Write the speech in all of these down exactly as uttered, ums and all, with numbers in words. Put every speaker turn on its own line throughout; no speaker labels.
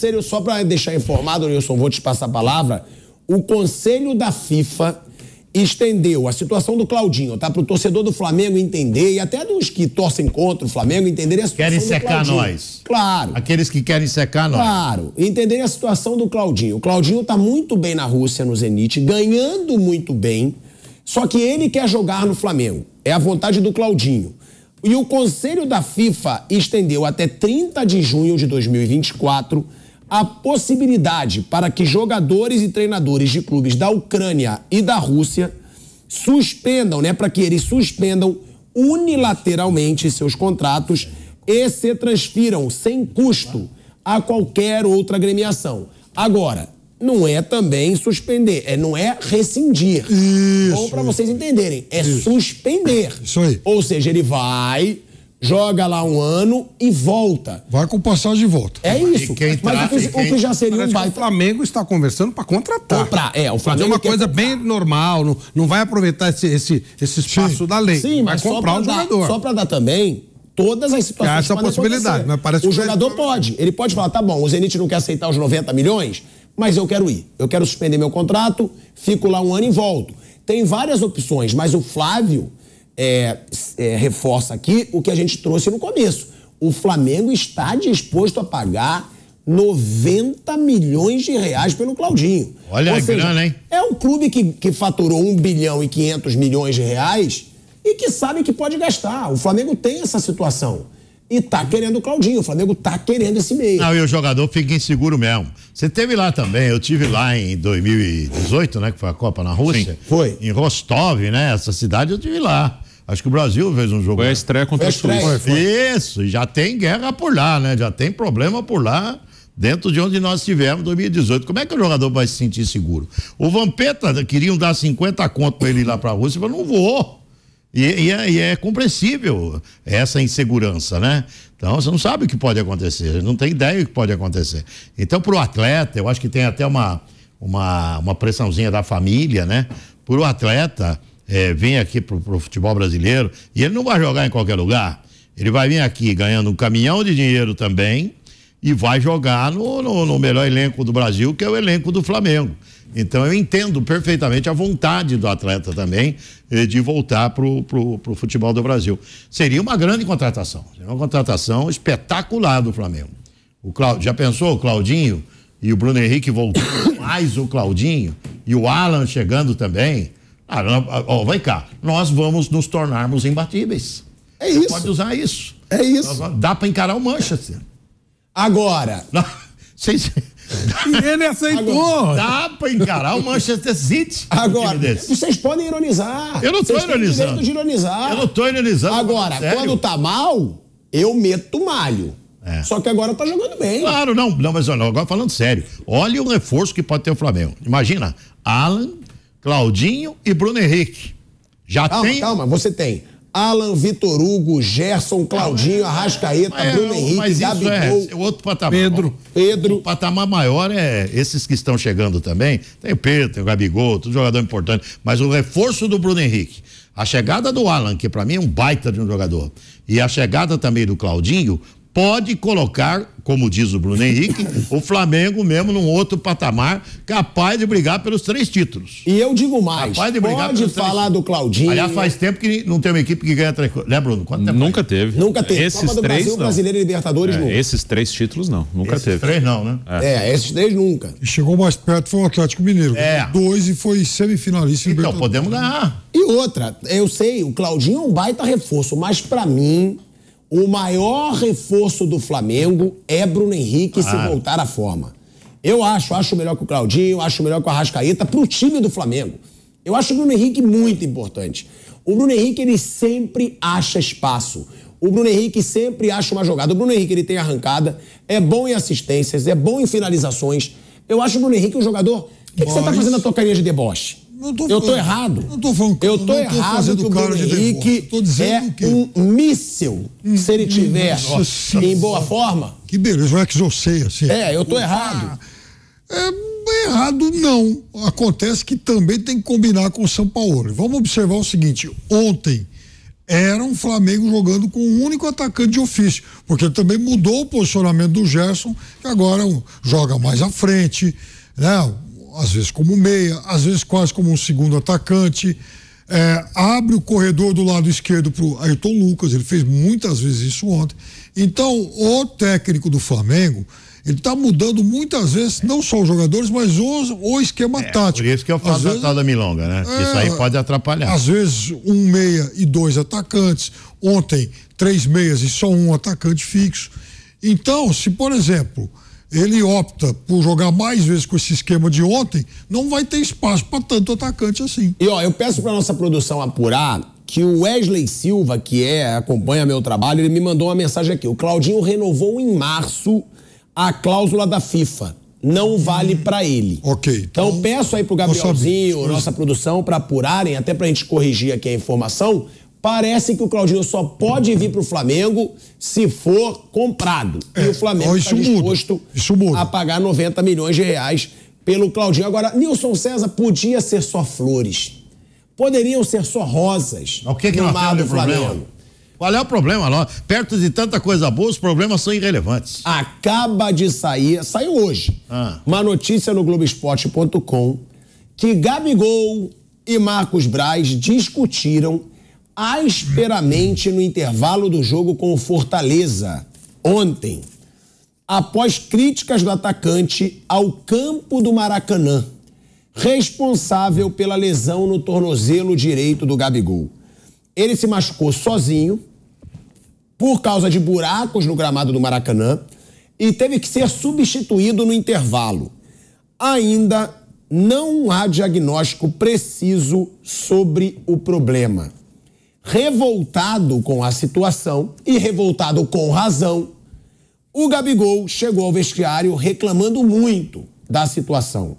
Conselho, só para deixar informado, Nilson, vou te passar a palavra, o Conselho da FIFA estendeu a situação do Claudinho, tá? Para o torcedor do Flamengo entender, e até dos que torcem contra o Flamengo entenderem a situação
querem
do
secar
Claudinho.
nós.
Claro.
Aqueles que querem secar nós.
Claro. Entenderem a situação do Claudinho. O Claudinho tá muito bem na Rússia, no Zenit, ganhando muito bem, só que ele quer jogar no Flamengo. É a vontade do Claudinho. E o Conselho da FIFA estendeu até trinta de junho de dois mil e vinte e quatro a possibilidade para que jogadores e treinadores de clubes da Ucrânia e da Rússia suspendam, né, para que eles suspendam unilateralmente seus contratos e se transfiram sem custo a qualquer outra agremiação. Agora, não é também suspender, é, não é rescindir.
Isso.
Bom, para vocês entenderem, é isso. Suspender.
Isso aí.
Ou seja, ele vai, joga lá um ano e volta.
Vai com passagem de volta.
É isso.
Quem
Mas
tá,
o, que,
quem...
o que já seria
Parece
um
que
baita...
o Flamengo está conversando para contratar.
Comprar, é. O
Fazer
Flamengo
uma
quer
coisa
comprar.
bem normal, não, não vai aproveitar esse, esse, esse espaço
Sim.
da lei.
Sim,
vai
mas
comprar
só
o
dar,
jogador.
Só para dar também todas as situações.
Essa
que podem
possibilidade,
acontecer.
mas parece
o
que-
jogador pode. Ele pode falar, tá bom, o Zenit não quer aceitar os noventa milhões, mas eu quero ir. Eu quero suspender meu contrato, fico lá um ano e volto. Tem várias opções, mas o Flávio é, é, reforça aqui o que a gente trouxe no começo. O Flamengo está disposto a pagar noventa milhões de reais pelo Claudinho.
Olha
Ou
a
seja,
grana, hein?
É um clube que, que faturou um bilhão e quinhentos milhões de reais e que sabe que pode gastar. O Flamengo tem essa situação. E tá querendo o Claudinho. O Flamengo tá querendo esse meio.
Não, e o jogador fica inseguro mesmo. Você teve lá também, eu tive lá em dois mil e dezoito, né? Que foi a Copa na Rússia.
Sim, foi.
Em Rostov, né? Essa cidade eu tive lá. Acho que o Brasil fez um jogo.
Foi a
lá.
estreia contra
Foi
a
a estreia.
Suíça.
Isso, já tem guerra por lá, né? Já tem problema por lá, dentro de onde nós tivemos em dois mil e dezoito. Como é que o jogador vai se sentir seguro? O Vampeta queriam dar cinquenta conto pra ele ir lá pra Rússia, mas não vou. E, e, é, e é compreensível essa insegurança, né? Então você não sabe o que pode acontecer, não tem ideia do que pode acontecer. Então, pro atleta, eu acho que tem até uma, uma, uma pressãozinha da família, né? Pro atleta, é, vem aqui pro, pro futebol brasileiro, e ele não vai jogar em qualquer lugar. Ele vai vir aqui ganhando um caminhão de dinheiro também e vai jogar no, no, no melhor elenco do Brasil, que é o elenco do Flamengo. Então eu entendo perfeitamente a vontade do atleta também eh, de voltar pro, pro, pro futebol do Brasil. Seria uma grande contratação, seria uma contratação espetacular do Flamengo. O Cláudio, já pensou o Claudinho e o Bruno Henrique voltando mais o Claudinho e o Alan chegando também? Ah, ó, vai cá, nós vamos nos tornarmos imbatíveis.
É isso.
Pode usar isso.
É isso.
Dá para encarar o Manchester.
Agora...
Não, vocês...
E ele aceitou.
Dá pra encarar o Manchester City.
Agora,
um time desse.
vocês podem ironizar.
Eu não tô
Vocês têm o
ironizando.
direito de ironizar.
Eu não tô ironizando.
Agora,
sério.
quando tá mal, eu meto malho.
É.
Só que agora tá jogando bem.
Claro, não, não, mas olha, agora falando sério, olha o reforço que pode ter o Flamengo. Imagina, Alan, Claudinho e Bruno Henrique. Já
Calma,
tem.
calma, você tem Alan, Vitor Hugo, Gerson, Claudinho, Arrascaeta,
É,
Bruno Henrique,
mas isso
Gabigol,
é outro patamar.
Pedro.
Pedro.
O patamar maior é esses que estão chegando também. Tem o Pedro, tem o Gabigol, todo jogador importante. Mas o reforço do Bruno Henrique, a chegada do Alan, que pra mim é um baita de um jogador, e a chegada também do Claudinho, pode colocar, como diz o Bruno Henrique, o Flamengo mesmo num outro patamar, capaz de brigar pelos três títulos.
E eu digo mais,
Capaz de brigar
pode
pelos três
falar
títulos.
do Claudinho.
Aliás, faz tempo que não tem uma equipe que ganha três coisas. Né, Bruno? Quanto tempo
Nunca
faz?
teve.
Nunca teve.
Esses
Copa do
três,
Brasil,
não.
Brasileiro e Libertadores,
É,
nunca.
esses três títulos, não. Nunca
Esses
teve.
três não, né?
É, esses três nunca.
E chegou mais perto, foi o Atlético Mineiro.
É.
Dois e foi semifinalista. em
Então,
Libertadores.
podemos ganhar.
E outra, eu sei, o Claudinho é um baita reforço, mas pra mim, o maior reforço do Flamengo é Bruno Henrique
Ah.
se voltar à forma. Eu acho, acho melhor que o Claudinho, acho melhor que o Arrascaeta pro time do Flamengo. Eu acho o Bruno Henrique muito importante. O Bruno Henrique, ele sempre acha espaço. O Bruno Henrique sempre acha uma jogada. O Bruno Henrique, ele tem arrancada, é bom em assistências, é bom em finalizações. Eu acho o Bruno Henrique um jogador... O que, que você tá
Mas-
fazendo na tua carinha de deboche?
Não tô
eu tô
falando-
errado.
não tô falando-
Eu tô
não tô
errado
fazendo
que o
cara
Bruno
de
Henrique
deboche. Tô dizendo
é
que-
um míssil, se ele tiver
Nossa
em boa forma.
Que beleza, o exoceia, assim.
É, eu tô errado.
É, errado não. Acontece que também tem que combinar com o São Paulo. Vamos observar o seguinte, ontem era um Flamengo jogando com um único atacante de ofício, porque também mudou o posicionamento do Gerson, que agora joga mais à frente, né? Às vezes como meia, às vezes quase como um segundo atacante, é, abre o corredor do lado esquerdo para o Ayrton Lucas, ele fez muitas vezes isso ontem. Então, o técnico do Flamengo, ele está mudando muitas vezes, não só os jogadores, mas o, o esquema
é,
tático.
Por isso que eu falo da tal da milonga, né? É, isso aí pode atrapalhar.
Às vezes, um meia e dois atacantes. Ontem, três meias e só um atacante fixo. Então, se, por exemplo, ele opta por jogar mais vezes com esse esquema de ontem, não vai ter espaço para tanto atacante assim.
E ó, eu peço para nossa produção apurar que o Wesley Silva, que é, acompanha meu trabalho, ele me mandou uma mensagem aqui. O Claudinho renovou em março a cláusula da FIFA. Não vale para ele.
Ok.
Então, então peço aí pro Gabrielzinho, nossa produção, para apurarem, até pra gente corrigir aqui a informação. Parece que o Claudinho só pode vir pro Flamengo se for comprado. É, e o Flamengo está disposto
isso muda.
a pagar noventa milhões de reais pelo Claudinho. Agora, Nilson César podia ser só flores. Poderiam ser só rosas.
O que que nós temos de problema? Qual é o problema lá? Perto de tanta coisa boa, os problemas são irrelevantes.
Acaba de sair, saiu hoje, ah. uma notícia no Globo Esporte ponto com que Gabigol e Marcos Braz discutiram asperamente no intervalo do jogo com o Fortaleza ontem, após críticas do atacante ao campo do Maracanã, responsável pela lesão no tornozelo direito do Gabigol. Ele se machucou sozinho por causa de buracos no gramado do Maracanã e teve que ser substituído no intervalo. Ainda não há diagnóstico preciso sobre o problema. Revoltado com a situação e revoltado com razão, o Gabigol chegou ao vestiário reclamando muito da situação.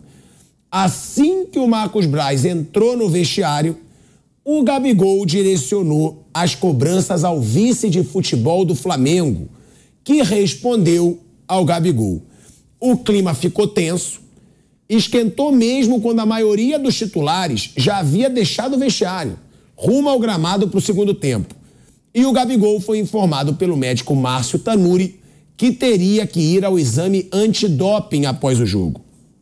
Assim que o Marcos Braz entrou no vestiário, o Gabigol direcionou as cobranças ao vice de futebol do Flamengo, que respondeu ao Gabigol. O clima ficou tenso, esquentou mesmo quando a maioria dos titulares já havia deixado o vestiário, rumo ao gramado para o segundo tempo. E o Gabigol foi informado pelo médico Márcio Tanuri que teria que ir ao exame antidoping após o jogo.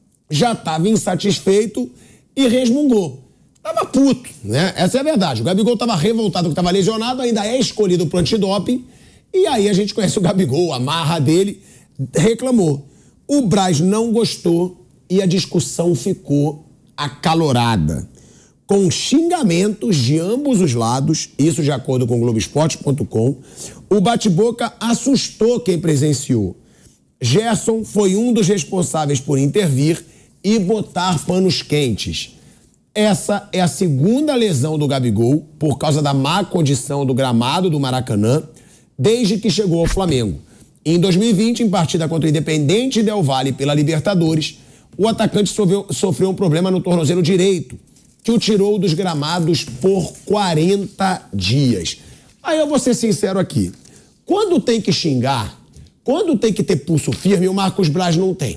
Já estava insatisfeito e resmungou. Tava puto, né? Essa é a verdade. O Gabigol tava revoltado que tava lesionado, ainda é escolhido pro antidoping. E aí a gente conhece o Gabigol, a marra dele, reclamou. O Braz não gostou e a discussão ficou acalorada, com xingamentos de ambos os lados, isso de acordo com o Globo Esporte ponto com. O bate-boca assustou quem presenciou. Gerson foi um dos responsáveis por intervir e botar panos quentes. Essa é a segunda lesão do Gabigol por causa da má condição do gramado do Maracanã desde que chegou ao Flamengo. Em dois mil e vinte, em partida contra o Independente Del Valle pela Libertadores, o atacante sofreu, sofreu um problema no tornozelo direito, que o tirou dos gramados por quarenta dias. Aí eu vou ser sincero aqui. Quando tem que xingar, quando tem que ter pulso firme, o Marcos Braz não tem.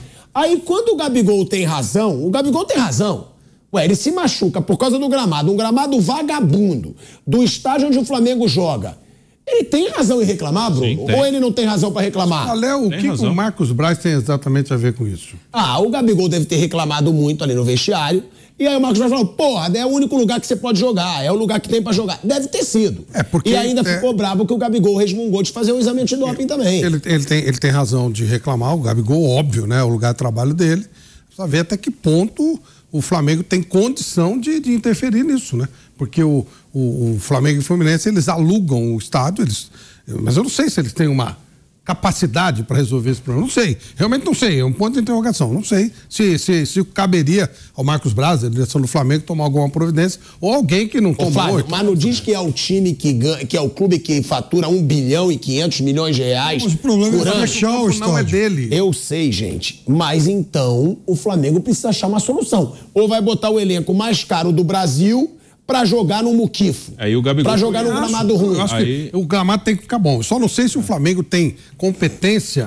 Aí quando o Gabigol tem razão, o Gabigol tem razão. Ué, ele se machuca por causa do gramado, um gramado vagabundo, do estádio onde o Flamengo joga. Ele tem razão em reclamar, Bruno? Sim, ou ele não tem razão pra reclamar?
Léo, o que, que o Marcos Braz tem exatamente a ver com isso?
Ah, o Gabigol deve ter reclamado muito ali no vestiário. E aí o Marcos Braz falou, porra, é o único lugar que você pode jogar, é o lugar que tem pra jogar. Deve ter sido. É porque e ainda é... ficou bravo que o Gabigol resmungou de fazer o exame antidoping também.
Ele, ele, tem, ele tem razão de reclamar, o Gabigol, óbvio, né? O lugar de trabalho dele. Precisa ver até que ponto o Flamengo tem condição de, de interferir nisso, né? Porque o, o, o Flamengo e o Fluminense, eles alugam o estádio, eles, mas eu não sei se eles têm uma capacidade para resolver esse problema. Não sei, realmente não sei, é um ponto de interrogação. Não sei se, se, se caberia ao Marcos Braz, a direção do Flamengo, tomar alguma providência, ou alguém que não tomou.
Flávio, mas não diz que é o time que ganha, que é o clube que fatura um bilhão e quinhentos milhões de reais.
Mas o problema é fechar o estádio.
Não é dele.
Eu sei, gente, mas então o Flamengo precisa achar uma solução. Ou vai botar o elenco mais caro do Brasil pra jogar no muquifo.
Aí o Gabigol
pra jogar no gramado ruim.
Eu acho
Aí...
que o gramado tem que ficar bom. Eu só não sei se o Flamengo tem competência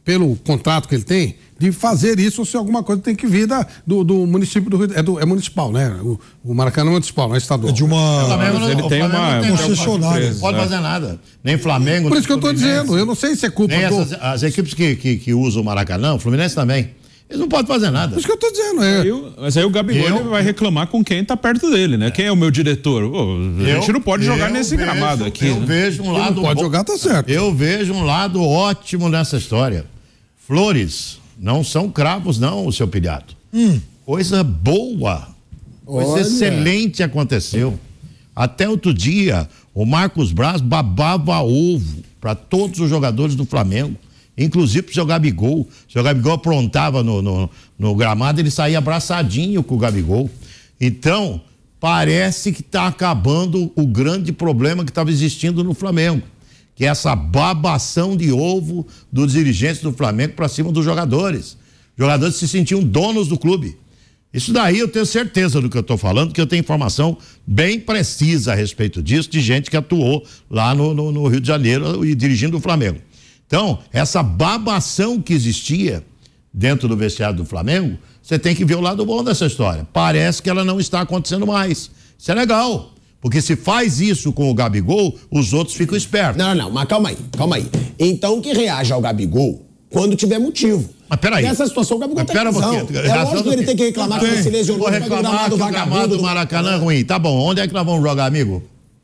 pelo contrato que ele tem, de fazer isso, ou se alguma coisa tem que vir da, do, do município do Rio. É, do, é municipal, né? O, o Maracanã é municipal, não é estadual.
É de uma.
O Flamengo não,
ele
o
tem
Flamengo
uma
não tem
concessionária.
Não pode fazer nada. Nem Flamengo.
Por isso que eu tô
Fluminense.
dizendo, eu não sei se é culpa
Nem
do...
essas, as equipes que, que, que usam o Maracanã, o Fluminense também, eles não podem fazer nada.
Por isso que eu tô dizendo, é...
Aí o- mas aí o Gabigol
Eu-
ele vai reclamar com quem tá perto dele, né? Quem é o meu diretor? Pô, a gente não pode jogar
eu
nesse
vejo-
gramado aqui.
Eu
né?
vejo um
Quem
lado
não pode
bom.
jogar, tá certo.
Eu vejo um lado ótimo nessa história. Flores não são cravos, não, o seu pilhado.
Hum.
Coisa boa. Coisa
Olha.
excelente aconteceu. Até outro dia, o Marcos Braz babava ovo para todos os jogadores do Flamengo, inclusive pro seu Gabigol. O seu Gabigol aprontava no, no, no gramado, ele saía abraçadinho com o Gabigol. Então, parece que está acabando o grande problema que estava existindo no Flamengo, que é essa babação de ovo dos dirigentes do Flamengo para cima dos jogadores. Os jogadores se sentiam donos do clube. Isso daí eu tenho certeza do que eu estou falando, que eu tenho informação bem precisa a respeito disso, de gente que atuou lá no, no, no Rio de Janeiro e dirigindo o Flamengo. Então, essa babação que existia dentro do vestiário do Flamengo, você tem que ver o lado bom dessa história. Parece que ela não está acontecendo mais. Isso é legal. Porque se faz isso com o Gabigol, os outros ficam espertos.
Não, não, mas calma aí, calma aí. Então que reaja ao Gabigol quando tiver motivo.
Mas peraí.
Nessa situação o Gabigol
Mas
tem
pera um
razão.
pouquinho.
É
Razão
lógico
do
que ele
quê?
tem que reclamar que
Tem.
ele se lesionou.
Vou
pega o
reclamar
gramado
que o gramado
vagabundo
do Maracanã é ruim. Tá bom, onde é que nós vamos jogar, amigo?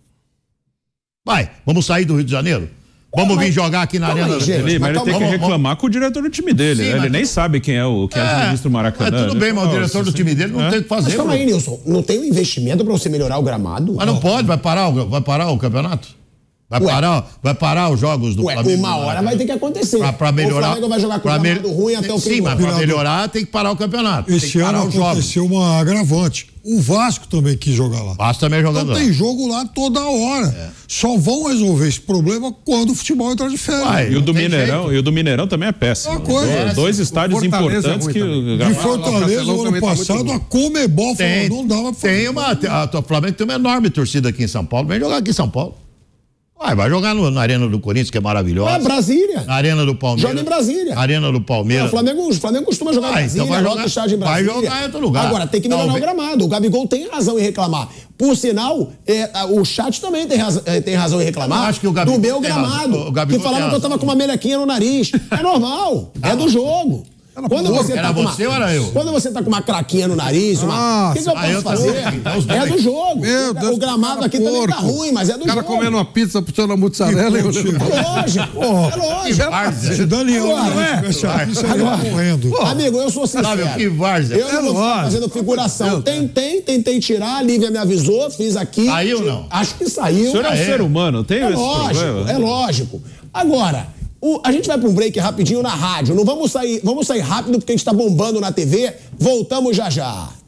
Vai, vamos sair do Rio de Janeiro? Vamos
mas-
vir jogar aqui na
calma
Arena.
aí, gente.
Ele, mas ele
Mas
tem que
calma,
reclamar com o diretor do time dele.
Sim,
né? Ele
mas-
nem sabe quem é o que
É,
administra o Maracanã.
mas tudo
Ele
bem, mas o
fala,
diretor do
"Nossa,
time dele não
é.
tem o que fazer.
Mas calma
Bruno.
aí, Nilson. Não tem um investimento pra você melhorar o gramado?
Mas não pode, vai parar o, vai parar o campeonato? Vai
Ué.
parar, vai parar os jogos do
Ué,
Flamengo?
uma hora vai ter que acontecer.
Pra, pra melhorar.
O Flamengo vai jogar com
pra
o gramado
me-
ruim até o fim
Sim,
do
mas
ano.
pra melhorar tem que parar o campeonato. tem
Esse
que parar
ano
os jogos.
aconteceu uma agravante. O Vasco também quis jogar lá.
Basta também jogando
Então
lá.
tem jogo lá toda hora. Só vão resolver esse problema quando o futebol entrar de férias.
Vai.
E o do
Não tem
Mineirão,
jeito.
e o do Mineirão também é péssimo.
É uma coisa.
Dois- Dois estádios
Fortaleza
importantes
é
que
ruim também.
o
De
gramado-
Fortaleza,
Castelão
no ano
também tá muito
passado,
bom.
a Comebol falou,
Tem,
não dava pra
tem uma, a, a Flamengo tem uma enorme torcida aqui em São Paulo. Vem jogar aqui em São Paulo. Vai, vai jogar no- na Arena do Corinthians, que é maravilhosa.
É Brasília.
Na Arena do Palmeiras.
Joga em Brasília.
Arena do
Não,
Palmeiras.
o, Flamengo, o Flamengo costuma jogar em
Ah,
Brasília,
então vai
lota
jogar-
o estádio em
vai
Brasília.
jogar em outro lugar.
Agora, tem que melhorar
Talvez-
o gramado. O Gabigol tem razão em reclamar. Por sinal, é, a- o chat também tem, raz- é, tem razão em reclamar
Eu acho que o Gabigol
do meu
tem
gramado.
razão. O Gabigol
Que falavam
tem
que eu tava
razão.
com uma melequinha no nariz. É normal. É do jogo. Quando você
Era
tá com
você
uma,
ou era eu?
Quando você tá com uma craquinha no nariz, uma, o que, que eu
ah, eu
posso
também.
fazer?
Então, os dois.
É do jogo.
Meu
o,
Deus,
o gramado
cara
aqui também tá
porco.
ruim, mas é do
O cara
jogo.
comendo uma pizza puxando a mussarela e eu lembro.
É lógico. É lógico.
Várzea.
Se Daniel
Agora,
não tivesse aqui, você ia
Agora-
morrendo.
Amigo, eu sou sincero.
Sabe, que várzea.
Eu não vou ficar
lógico.
fazendo figuração. Tentei, tentei tirar, a Lívia me avisou, fiz aqui.
Saiu ou não?
Acho que saiu.
O senhor é um
É.
ser humano, tem
É
esse
lógico,
problema?
é lógico. Agora, o- a gente vai para um break rapidinho na rádio. Não vamos sair, vamos sair rápido porque a gente está bombando na T V. Voltamos já já.